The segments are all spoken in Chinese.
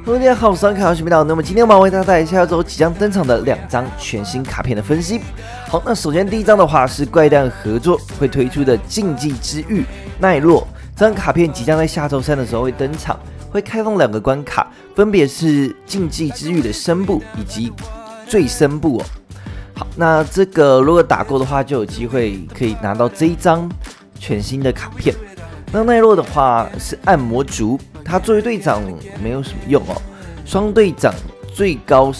大家好，我是卡学频道。那么今天我们为大家带来下周即将登场的2张全新卡片的分析。好，那首先第一张的话是怪诞合作会推出的竞技之域奈落，这张卡片即将在下周3的时候会登场，会开放2个关卡，分别是竞技之域的深部以及最深部哦。好，那这个如果打过的话，就有机会可以拿到这一张全新的卡片。那奈落的话是暗魔族，他作为队长没有什么用哦。双队长最高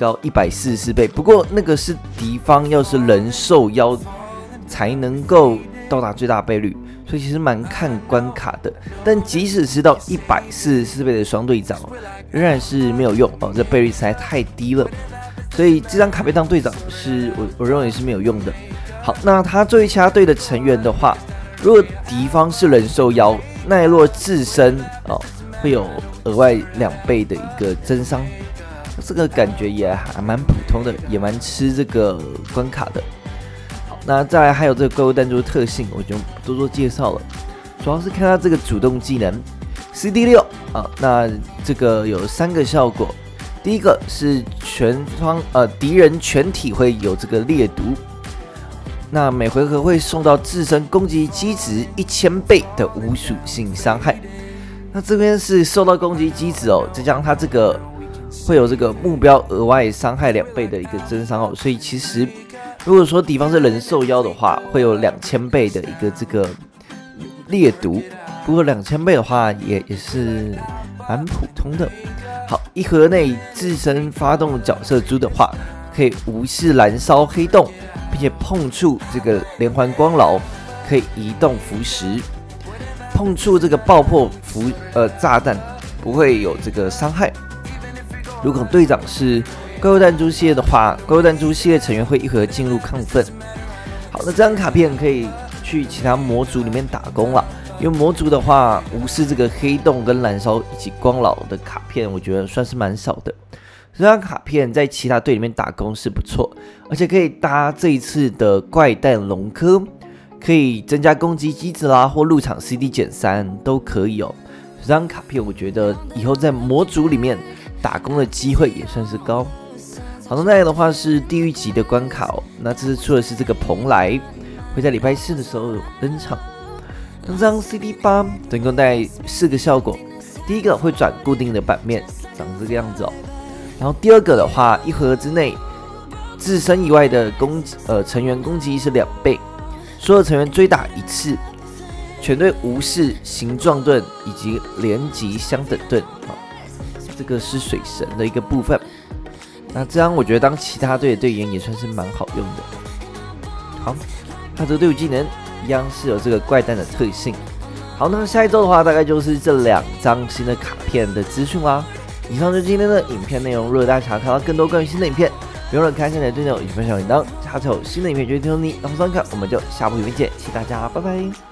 144倍，不过那个是敌方要是人兽妖才能够到达最大倍率，所以其实蛮看关卡的。但即使是到144倍的双队长，仍然是没有用哦，这倍率实在太低了。所以这张卡片当队长是我认为是没有用的。好，那他作为其他队的成员的话，如果敌方是人兽妖，奈落自身会有额外2倍的一个增伤，这个感觉也还蛮普通的，也蛮吃这个关卡的。好，那再来还有这个怪物弹珠的特性，我就不多做介绍了，主要是看它这个主动技能 CD6 那这个有3个效果，第一个是敌人全体会有这个裂毒。那每回合会送到自身攻击基值1000倍的无属性伤害。那这边是受到攻击基值哦，再加上它这个会有这个目标额外伤害2倍的一个增伤哦，所以其实如果说敌方是人兽妖的话，会有2000倍的一个这个裂毒。不过2000倍的话也是蛮普通的。好，一盒内自身发动角色珠的话，可以无视燃烧黑洞，并且碰触这个连环光牢，可以移动符石，碰触这个爆破炸弹不会有这个伤害。如果队长是怪物弹珠系列的话，怪物弹珠系列成员会一盒进入亢奋。好，那这张卡片可以去其他模组里面打工了，因为模组的话无视这个黑洞跟燃烧以及光牢的卡片，我觉得算是蛮少的。这张卡片在其他队里面打工是不错，而且可以搭这一次的怪诞龙科，可以增加攻击机制啦，或入场 CD-3 都可以哦。这张卡片我觉得以后在模组里面打工的机会也算是高。好，那再来的话是地狱级的关卡哦，那这次出的是这个蓬莱，会在礼拜4的时候登场。那这张 CD8 总共带4个效果，第一个会转固定的版面，长这个样子哦。然后第二个的话，一盒之内自身以外的成员攻击是2倍，所有成员追打1次，全队无视形状盾以及连击相等盾这个是水神的一个部分。那这样我觉得当其他队的队员也算是蛮好用的。好，它这个队伍技能一样是有这个怪诞的特性。好，那下一周的话，大概就是这2张新的卡片的资讯啦。以上就是今天的影片内容。如果大家想要看到更多关于新的影片，别忘了开启你的订阅以及分享铃铛，下次有新的影片就会听到你。然后观看，我们就下部影片见，谢谢大家，拜拜。